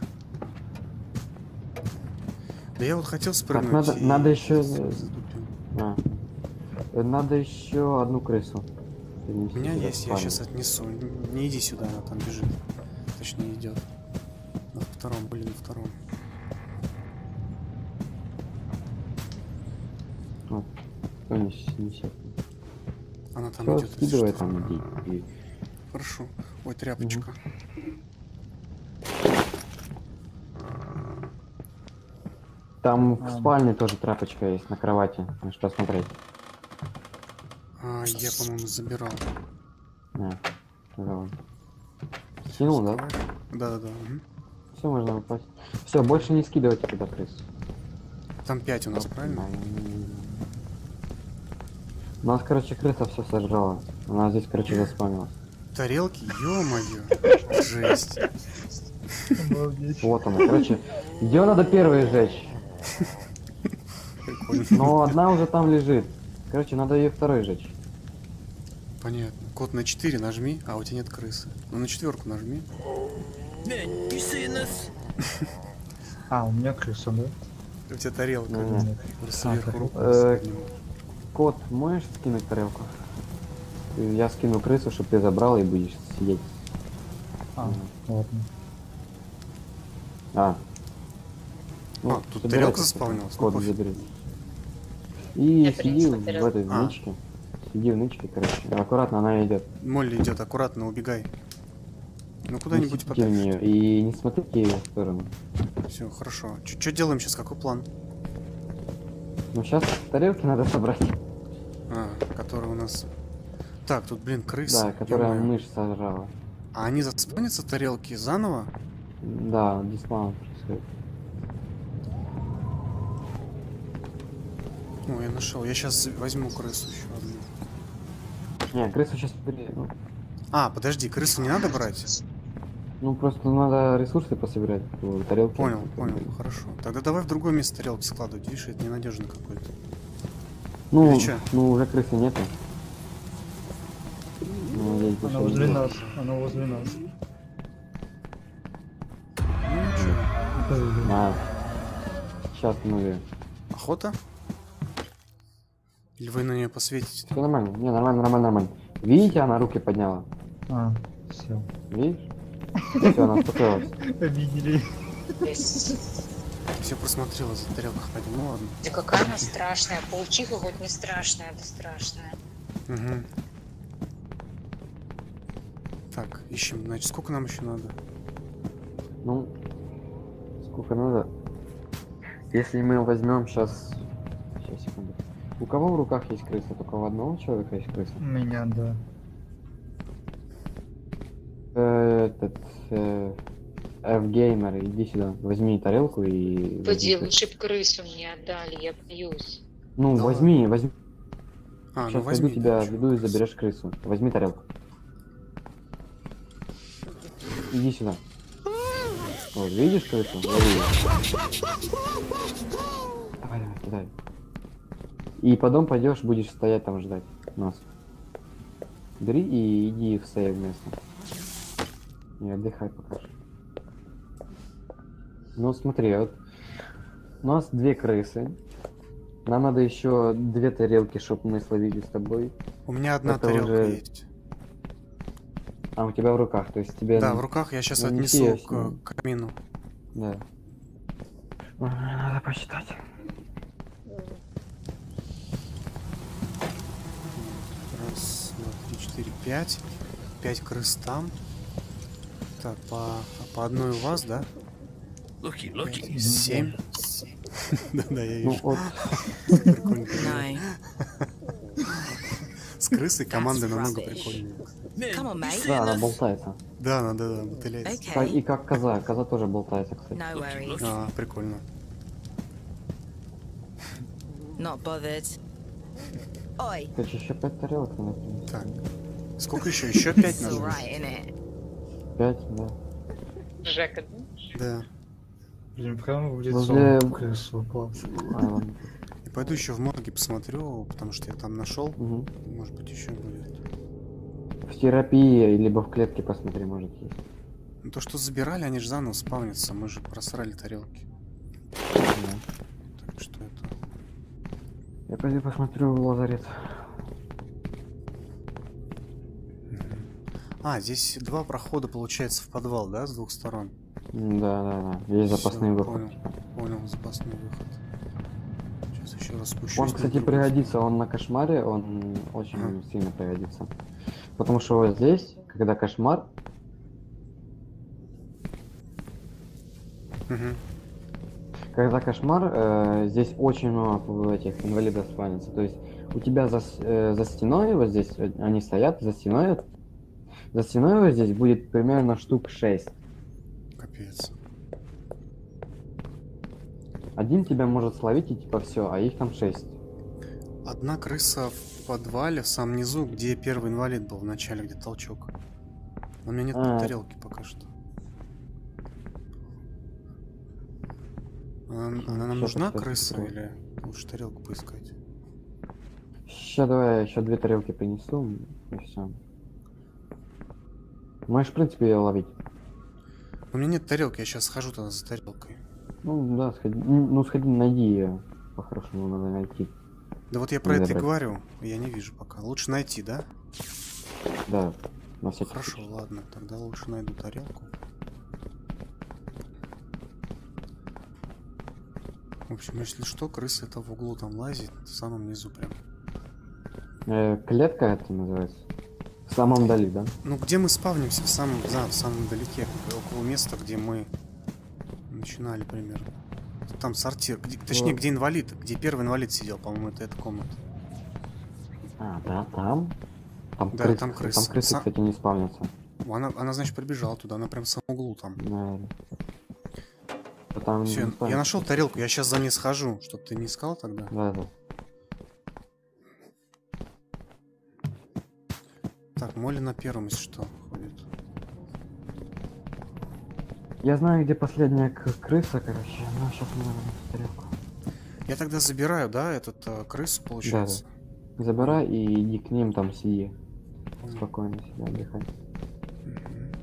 Да я вот хотел Так, спрыгнуть. надо, и надо еще... затупил. А. Э, Надо еще одну крысу. У перенести меня сюда, в есть, я спальню. сейчас отнесу. Не иди сюда, она там бежит. Точнее идет. На втором, были на втором. Вот. Кто нес- несет? Она там Всё, идет. если скидывай что. там, иди. иди. Хорошо. Ой, тряпочка. Там в А. спальне тоже тряпочка есть на кровати. Можешь посмотреть. А, я, по-моему, забирал. На, давай. Скинул, да? Да-да-да. мгм. Все, можно упасть. Все, больше не скидывайте туда крыс. Там пять у нас, правильно? У нас, короче, крыса все сожрала. Она здесь, короче, заспамилась. Тарелки, ё-моё. Жесть. Обалдеть. Вот она, короче. Ее надо первой сжечь. Прикольно. Но одна уже там лежит. Короче, надо ее второй сжечь. Понятно. Код на четыре нажми, а у тебя нет крысы. Ну на четверку нажми. Man, you seeing this? А, у меня крыса, да? У тебя тарелка. Ну, Нет. Просто А, сверху так. руку Э, подниму. Кот, можешь скинуть тарелку? И Я скину крысу, чтобы ты забрал и будешь сидеть. А, ладно. А. А, тут собирай тарелка ты, заспавнилась? Кот Ну, пофиг. забери. И Я сиди принесла в тарелку. этой А. нычке. Сиди в нычке, короче. Аккуратно она идет. Молли идет, аккуратно, убегай. Ну куда-нибудь в подальше. нее и не смотрите в ее сторону. Все, хорошо. Что делаем сейчас? Какой план? Ну сейчас тарелки надо собрать. А, которая у нас... Так, тут, блин, крыса. Да, которая ё-моё. мышь сожрала. А они заспавнятся, тарелки, заново? Да, диспаун происходит. О, я нашел. Я сейчас возьму крысу еще одну. Не, крысу сейчас... Ну, А, подожди, крысу не надо брать? ну, просто надо ресурсы пособирать. э, Тарелки. Понял, понял, хорошо. Тогда давай в другое место тарелки складывать. Видишь, это ненадежно какой-то. Ну, Или чё? ну, уже крысы нету. Ну, я здесь Она не возле вижу. нас. Она возле нас. Ну ничего. Да, А, сейчас мы... Охота? Или вы на нее посветите? Все нормально. Не, нормально, нормально, нормально. Видите, она руки подняла. А, все. Видишь? Все, она успокоилась. Обидели. Все просмотрела за тарелках пойдем. Ну ладно. Да какая она страшная. Паучиха хоть не страшная, это страшная. Угу. Так, ищем. Значит, сколько нам еще надо? Ну, сколько надо? Если мы возьмем сейчас... Сейчас, секунду. У кого в руках есть крыса? Только у одного человека есть крыса? У меня, да. Э, Этот... э, F-геймер, иди сюда. Возьми тарелку и... Поди, возьми крысу. лучше б крысу мне отдали, я боюсь. Ну, Да возьми, возьми. А, Сейчас ну возьми. пойду тебя да, чё. веду и заберешь крысу. Возьми тарелку. Иди сюда. Вот, видишь крысу? Лови её. Давай, давай, кидай. И потом пойдешь, будешь стоять там ждать нас. Бери и иди в сейв место. И отдыхай пока что. Ну смотри, вот у нас две крысы. Нам надо еще две тарелки, чтобы мы словили с тобой. У меня одна Это тарелка уже- есть. А у тебя в руках, то есть тебе... Да, в руках я сейчас ну, отнесу неси её к, сюда. к камину. Да. Ой, надо посчитать. Раз, два, три, четыре, пять. Пять крыс там. Так, по, по одной у вас, да? Lucky, lucky. Семь. Да-да, я Ну вижу. вот, Прикольно. No. С крысой команда That's намного rubbish. прикольнее. Come on, mate. да, она болтается. Да, она, да, да, мотыляется. Как- Okay. И как коза, коза тоже болтается, кстати. No worries. А, прикольно. Not bothered. Oi. Короче, еще пять тарелок надо принести. Так. Сколько еще? Еще пять It's надо? alright, innit? Пять, да. Жека, Да. Блин, прямо в лицо. Возле- Крысу, класс. А, ладно. И пойду еще в морге посмотрю, потому что я там нашел. Мгм. Может быть, еще будет. В терапии, либо в клетке посмотри, может есть. Ну то, что забирали, они же заново спавнятся. Мы же просрали тарелки. Да. Так что это. Я пойду посмотрю в лазарет. А, здесь два прохода получается в подвал, да, с двух сторон? М, Да, да, да. Есть Всё, запасный выход. Понял, понял, запасный выход. Сейчас еще раз спущусь. Он, на кстати, другую пригодится, он на кошмаре, он очень Ага. сильно пригодится. Потому что вот здесь, когда кошмар, сторону. Мгм. когда кошмар, э, здесь очень много этих инвалидов спавнится. То есть у тебя за, с- э, за стеной, вот здесь э, они стоят, за стеной, за стеной вот здесь будет примерно штук шесть. Капец. Один тебя может словить и типа все, а их там шесть. Одна крыса в подвале, в самом низу, где первый инвалид был в начале, где толчок. У меня нет А. тарелки пока что. Она, она нам Щас нужна, опять крыса, открою. или лучше тарелку поискать? Сейчас давай я еще две тарелки принесу и все. Можешь, в принципе, ее ловить. У меня нет тарелки, я сейчас схожу тогда за тарелкой. Ну да, сходи, ну сходи, найди ее. По-хорошему надо найти. Да вот я про Надо это и брать. говорю, я не вижу пока. Лучше найти, да? Да, на всякий Хорошо, случай. ладно, тогда лучше найду тарелку. В общем, если что, крыса это в углу там лазит, в самом низу прям. Э, клетка это называется. В самом дали, да? Ну, где мы спавнимся? В самом, да, в самом далеке, около места, где мы начинали примерно. Там сортир. Где- точнее, Вот. где инвалид? Где первый инвалид сидел, по-моему, это эта комната. А, да, там? Там Да, крысы, там крысы. Там крысы, Са- кстати, не спавнятся. Она, она, значит, прибежала туда, она прям в самом углу там. Наверное. Там Все, не я спавнятся. нашел тарелку, я сейчас за ней схожу. Чтоб ты не искал тогда. Да, да. Так, Молли на первом, если что, ходит. Я знаю, где последняя к- крыса, короче. Ну, сейчас мы на тарелку. Я тогда забираю, да, этот э, крысу, получается? Забирай и иди к ним, там сиди. Спокойно себя отдыхай. Мгм.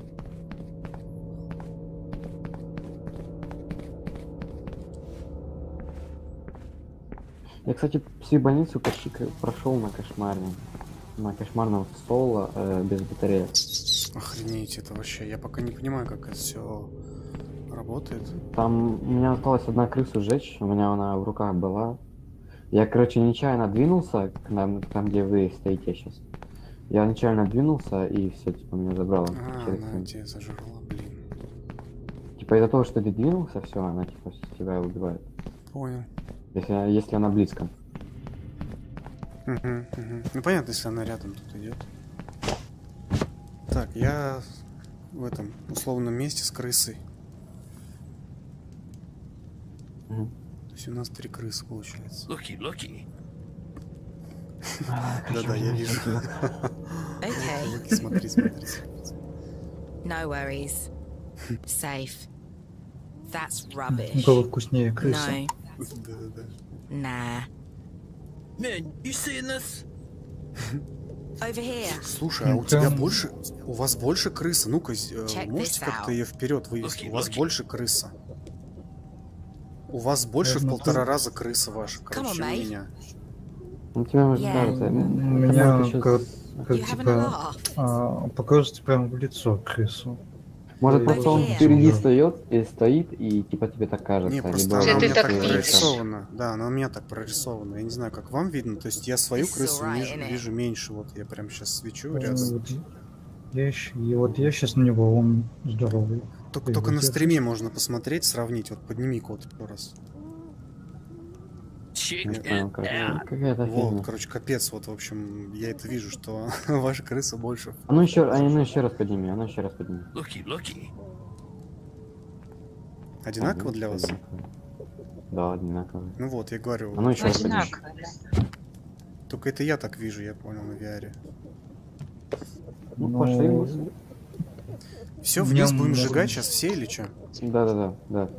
Я, кстати, всю больницу почти к- прошел на кошмарном. На кошмарном соло э, без батареи. Охренеть, это вообще. Я пока не понимаю, как это все работает. Там у меня осталось одна крысу сжечь, у меня она в руках была. Я, короче, нечаянно двинулся к нам, там, где вы стоите сейчас. Я нечаянно двинулся, и все, типа, меня забрало. А, через она стену. тебя зажрала, блин. Типа, из-за того, что ты двинулся, все, она, типа, тебя убивает. Понял. Если, если она близко. Мгм, мгм. Ну понятно, если она рядом тут идет. Так, я в этом условном месте с крысой. Мгм. То есть у нас три крысы получается. Looky, looky. Да-да, я вижу. Okay, Смотри, смотри. no worries. Safe. That's rubbish. Было вкуснее крыса. No, Да-да-да. nah. Man, you seeing this? Over here. Слушай, а у Ну, тебя прям- больше... У вас больше крысы? Ну-ка, э, Check можете this как-то out. ее вперед вывести? У вас Локи, локи. больше крыса. У вас больше в Наверно, полтора так. раза крыса ваша, короче, on, чем у mate. меня. Ну, тебя может Yeah. кажется. У это меня может еще- как, как You having a типа laugh? а, покажется прямо в лицо крысу. Может, Я просто он его впереди вижу. стоит и стоит, и типа тебе так кажется. Не, просто либо она Где у он ты меня так так стоит, видишь? прорисована. Да, она у меня так прорисована. Я не знаю, как вам видно. То есть я свою It's крысу alright, вижу, innit? вижу меньше. Вот я прям сейчас свечу Ну, рядом. вот я ещё- и вот я сейчас на него, он здоровый. Только, я только его на держу. стриме можно посмотреть, сравнить. Вот подними-ка вот еще раз. Check Не it понял, как. out. Какая-то Вот, фигня. короче, капец. Вот, в общем, я это вижу, что ваша крыса больше. А ну еще, а ну еще раз подними, а ну еще раз подними. Looky, looky. Одинаково для вас? Одинаково. Да, одинаково. Ну вот, я говорю. А ну еще раз подними. Одинаково, да. Только это я так вижу, я понял, на ви ар. Ну, Ну, пошли вниз. Все, У вниз меня будем много- сжигать сейчас все или что? Да-да-да, да.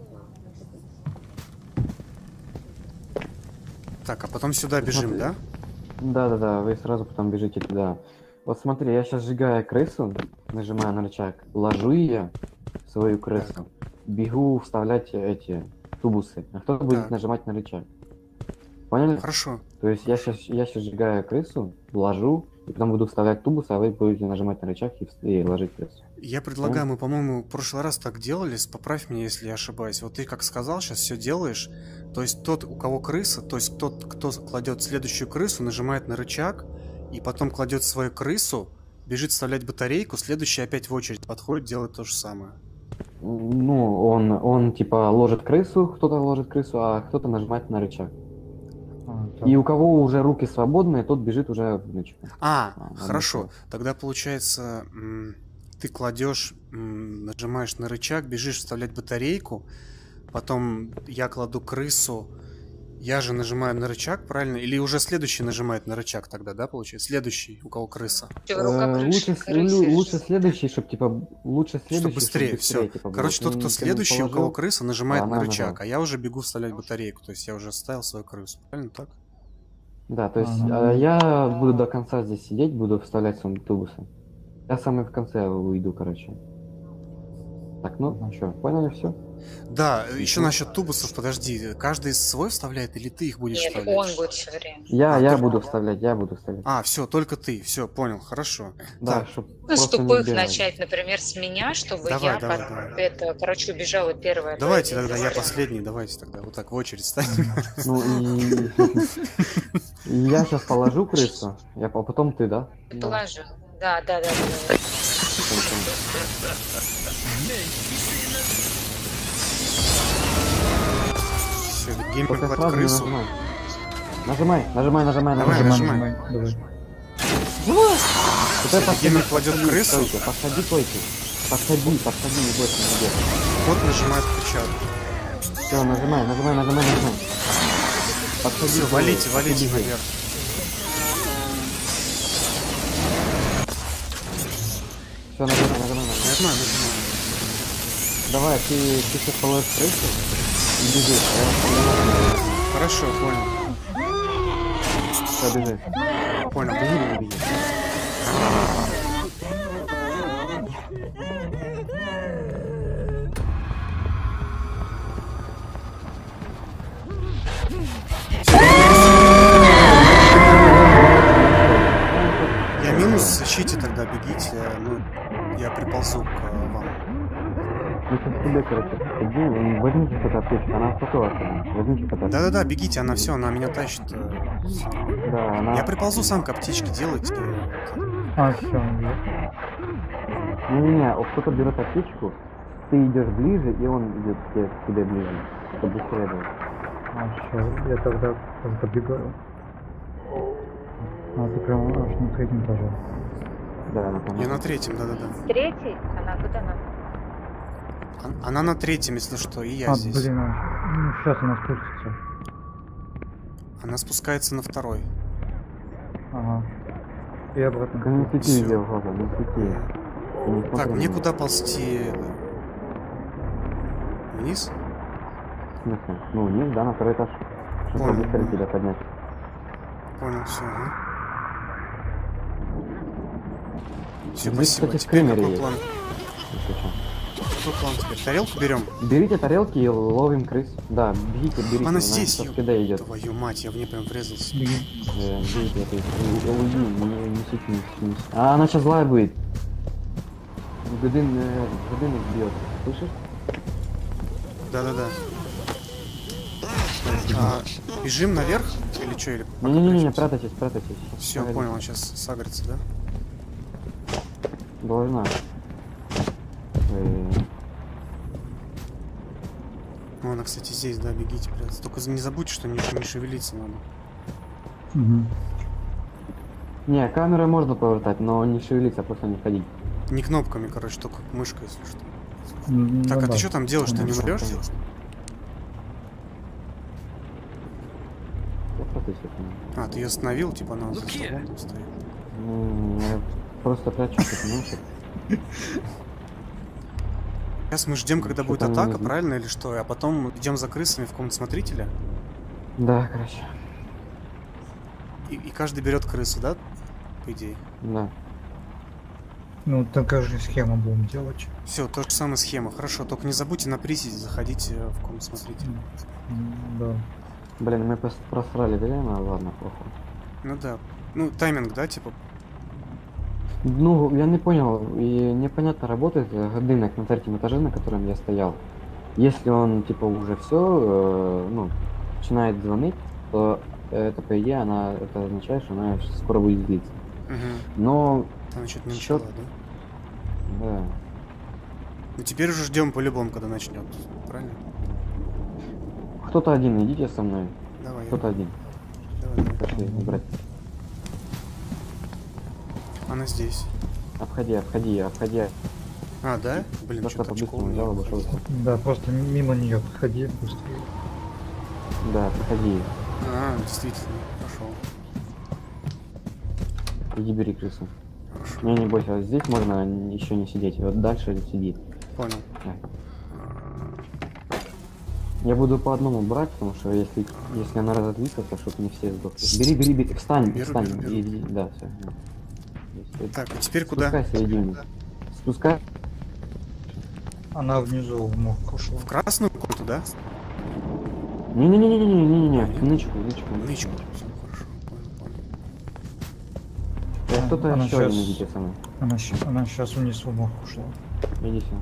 Так, а потом сюда бежим, Смотри. да? Да-да-да, вы сразу потом бежите туда. Вот смотри, я сейчас сжигаю крысу, нажимаю на рычаг, ложу ее, свою крысу, бегу вставлять эти тубусы, а кто-то будет Так. нажимать на рычаг. Поняли? Хорошо. То есть я сейчас я сейчас сжигаю крысу, ложу, и потом буду вставлять тубус, а вы будете нажимать на рычаг и, вс- и ложить крысу. Я предлагаю, мы, по-моему, в прошлый раз так делали, поправь меня, если я ошибаюсь. Вот ты как сказал, сейчас все делаешь. То есть тот, у кого крыса, то есть тот, кто кладет следующую крысу, нажимает на рычаг, и потом кладет свою крысу, бежит вставлять батарейку, следующий опять в очередь подходит, делает то же самое. Ну, он, он типа ложит крысу, кто-то ложит крысу, а кто-то нажимает на рычаг. А, так. И у кого уже руки свободные, тот бежит уже в нычку. А, А, хорошо. ладно. Тогда получается, м, ты кладешь, м, нажимаешь на рычаг, бежишь вставлять батарейку, потом я кладу крысу, я же нажимаю на рычаг, правильно? Или уже следующий нажимает на рычаг тогда, да, получается? Следующий, у кого крыса. Всё, рука Э, крыши, лучше, с- крысы. лю- лучше следующий, чтобы типа лучше следующий, Чтобы быстрее, чтоб все. типа, было. Короче, тот, Ты кто не- ты не следующий, у кого положил, крыса, нажимает а на она рычаг, нажала. а я уже бегу вставлять батарейку. То есть я уже ставил свою крысу. Правильно так? Да, то есть Ага. э, я буду до конца здесь сидеть, буду вставлять свои тубусы. Я самый в конце уйду, короче. Так, ну что, поняли все? Да, еще насчет тубусов, подожди. Каждый свой вставляет или ты их будешь Нет, вставлять? он будет все время. Я, А, я ты- буду вставлять, я буду вставлять. А, все, только ты. Все, понял, хорошо. Да, Так, чтоб Ну, с просто не тупых убирать. начать, например, с меня, чтобы Давай, я давай, под- давай. это, короче, убежала первая. давайте то тогда есть, я если- последний, давайте тогда вот так в очередь станем. Ну и... и я сейчас положу крысу, я, по- потом ты, да? Ты Да. положил. Да, да, да, да, да. Все, геймер Только кладет сразу не крысу. нажимай. Нажимай, нажимай, нажимай, Давай, нажимай. нажимай. Давай. Теперь подходи, Геймер кладет подходи, крысу. стойте, подходи, стойте. Подходи, подходи, не бойся, не бойся. Кот нажимает кричат. Все, нажимай, нажимай, нажимай, нажимай. Подходи. Все, к валите, нему, валите подходи. наверх. Все, нажимай, нажимай, нажимай. Нажимаю, нажимаю. Давай, ты, ты сейчас положишь крысу и бежишь. а я- Хорошо, понял. Все, бежи. Понял. Беги, беги, беги. Я минус, ищите тогда, бегите. Ну, я приползу к э, вам. Ну, сейчас к тебе, короче, подходи, возьмите какую-то аптечку, она успокоится. Возьмите какую-то. Да-да-да, бегите, она все, она меня тащит. э, Да, она... Я приползу сам к аптечке, делайте. А, все. Не-не-не, о, кто-то берет аптечку, ты идешь ближе, и он идет к тебе, к тебе ближе, чтобы исследовать. А, все. Я тогда подбегаю. А, ты прям аж на третьем этаже. Да, она там. Я на третьем, да-да-да. Третий? Она куда она? Он- Она на третьем, если что, и я А, здесь. блин, а, ну, сейчас она спустится. Она спускается на второй. Ага. И обратно. Да не свети Всё. везде в глаза, не свети. И не Так, смотри мне на куда ползти? Вниз? меня. В смысле? Ну, вниз, да, на второй этаж. Чтобы Понял. побыстрее тебя поднять. Понял, все. Все, Здесь, спасибо. кстати, Теперь скримеры какой есть. план? Если что. Какой план теперь? Тарелку берем? Берите тарелки и ловим крыс. Да, бегите, берите. Она здесь, со ё- спида идет. Твою мать, я в ней прям врезался. Беги. Э, Берите это. Уйди, не несите, несите, несите. А она сейчас злая будет. Годин, э, годинник бьет. Слышишь? Да-да-да. А, бежим наверх? Или что? Или пока Не-не-не, прячемся? прятайтесь, прятайтесь. Все, Погоди. понял, он сейчас сагрится, да? Должна. Э, Ну, она, кстати, здесь, да, бегите, прятаться. Только не забудьте, что не, не шевелиться надо. Угу. Не, камерой можно повертать, но не шевелиться, просто не ходить. Не кнопками, короче, только мышкой, если что. Ну, Так, а да. ты что там делаешь? Ты не Конечно, умрешь? конечно. Я просто естественно. А, ты ее остановил, типа она за Look here. столом там стоит. Ну, я просто прячу, потому что... Сейчас мы ждем, когда Что будет там атака, нужно? правильно или что? А потом идем за крысами в комнату смотрителя. Да, короче. И, и каждый берет крысу, да? По идее. Да. Ну, такая же схема будем делать. Все, то же самая схема. Хорошо, только не забудьте на призе заходить э, в комнату смотрителя. М, Да. Блин, мы прос- просрали время, ладно, похуй. Ну да. Ну, тайминг, да, типа. Ну, я не понял, и непонятно работает э, годинник на третьем этаже, на котором я стоял. Если он, типа, уже все, ну, начинает звонить, то это, по идее, она, это означает, что она скоро будет длиться. Угу. Но, Там что-то не Счёт- начала, да? да. Ну теперь уже ждем по-любому, когда начнет. Правильно? Кто-то один, идите со мной. Давай. Кто-то один. Давай, давай. Пошли, брать. Она здесь. Обходи, обходи, обходи. А, да? Блин, Просто что-то очков по-быстрому не взял, обходить. обошелся. Да, просто мимо нее проходи быстрее. Да, проходи. А, действительно, пошел. Иди бери крысу. Хорошо. Не, не бойся, вот здесь можно еще не сидеть. Вот дальше сидит. Понял. Да. Я буду по одному брать, потому что если, если она разотлится, то чтобы не все сдохли. Бери, бери, бери, встань, Беру, встань. беру, беру. Иди, да, все. Так, и теперь куда? Спускайся, иди вниз. Спускай. Она внизу в морг ушла. В красную комнату, да? Не-не-не-не-не-не-не, А, в нет? нычку, в нычку. в Нычку. Все, хорошо. Понял, понял. Да, кто-то Она еще щас- один идите со мной. Она, щ- она сейчас вниз в морг ушла. Иди сюда.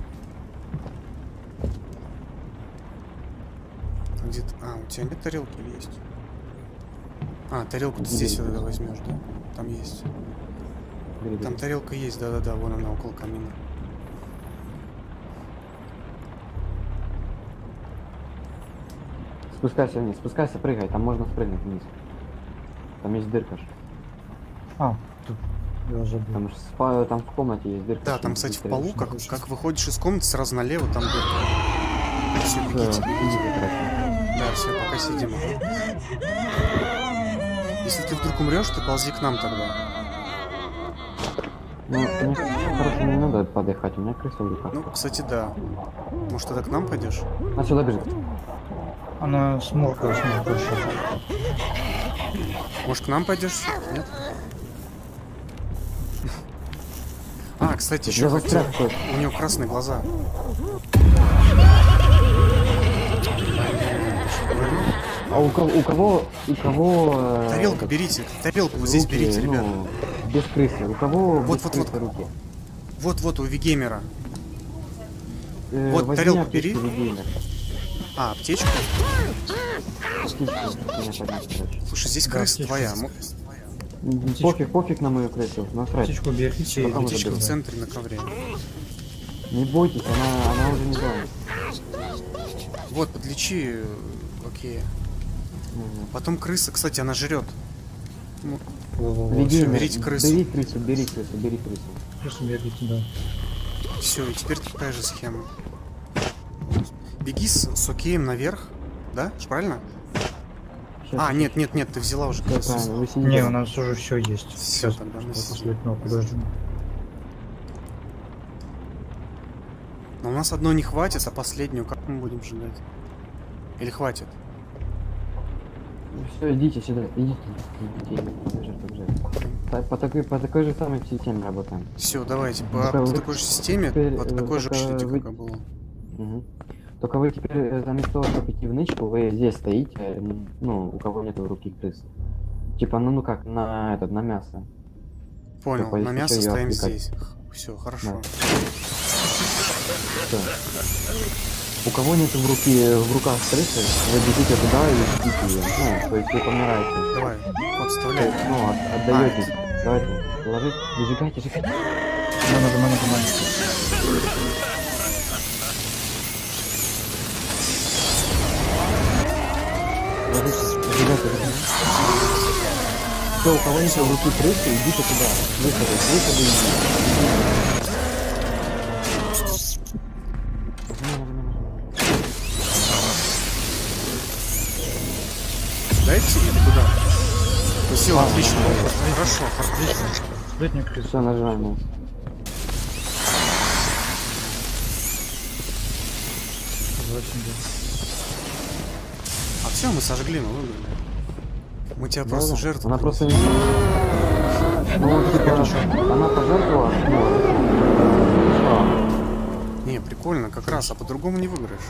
Где-то... А, у тебя нет тарелки или есть? А, тарелку ты Иди здесь бери. тогда возьмешь, да? Там есть. Бери, бери. Там тарелка есть, да-да-да, вон она около камина. Спускайся вниз, спускайся, прыгай, там можно спрыгнуть вниз. Там есть дырка ж. А, тут я забыл. Там, ж спа... там в комнате есть дырка. Да, ж, там, не кстати, в быстрее. полу, как, как выходишь из комнаты, сразу налево, там дырка. Все, Всё, бегите. идите, короче. Да, все, пока сидим. Если ты вдруг умрешь, ты ползи к нам тогда. Ну, мне, короче, мне не надо подыхать, у меня крыса в руках. Ну, кстати, да. Может, тогда к нам пойдешь? А сюда бежит. Она сморкалась, не больше. Может, к нам пойдешь? Нет? А, кстати, еще Я хотел... застрял какой-то. У нее красные глаза. А у кого, у кого, у кого... э, Тарелку этот, берите, тарелку вот здесь руки, берите, ребят. ну, без крысы. У кого Вот, без вот, крысы вот. руки? Вот-вот у Вигеймера. Э, Вот, возьми тарелку аптечку, бери. Вигеймер. А, аптечку? Аптечку, чтобы меня поднять, короче. Слушай, здесь Да, крыса аптечку. твоя. Мо- М, Пофиг, пофиг на мою крысу, насрать. Птичку берите и Пока мы идите Аптечка в добежим. сюда. центре на ковре. Не бойтесь, она, она уже не звонит. Вот, подлечи. э, Окей. Мгм. Потом крыса, кстати, она жрет. Ну, Во-во-во. Вигеймер, берите крысу. Бери крысу, бери крысу, бери крысу. Просто берите, да. все, и теперь такая же схема. Беги с, с океем наверх. Да? Ж правильно? Щас, А, нет, нет, нет, ты взяла уже всё крысу. правильно, вы сидите. Не, у нас уже все есть. Всё, Сейчас, тогда мы после сидим. этого подождем. Но у нас одной не хватит, а последнюю как мы будем сжигать? Или хватит? Все, идите сюда, идите, идите, побежать, побежать. Так, По такой, по такой же самой системе работаем. Все, давайте, по, Только по вы такой же системе, теперь, по э, такой же только кстати, вы- как было. Мгм. Только вы теперь э, заместо того, чтобы идти в нычку, вы здесь стоите, м, ну, у кого нет в руки крысы. Типа, ну, ну как, на этот, на мясо. Понял, Только на если мясо что, её стоим отвлекать. здесь. Все, хорошо. Да. Всё. У кого нет в руки, в руках крысы, вы бежите туда и ждите ее. Ну, то есть вы помираете. Давай, То подставляй. есть, ну, от- отдаетесь. Давайте, ложить, зажигайте, зажигайте. Она нажимай, нажимай. Ложитесь, зажигайте, зажигайте. Все, у кого нет в руки крысы, идите туда. Выходы, выходы идите. Нажимай, нажимай, нажимай. Дайте или куда? Все, отлично. Хорошо, хорошо. Летняя крыса. Все, нажимаем. Восемь, да. А все, мы сожгли, мы выиграли. Мы тебя Да, просто да. жертву. Она просто не... принесли. Ну, типа, она пожертвовала, ну, пришла. Не, прикольно, как раз, а по-другому не выиграешь.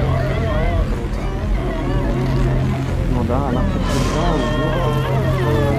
Круто. Ну да, она все прибежала,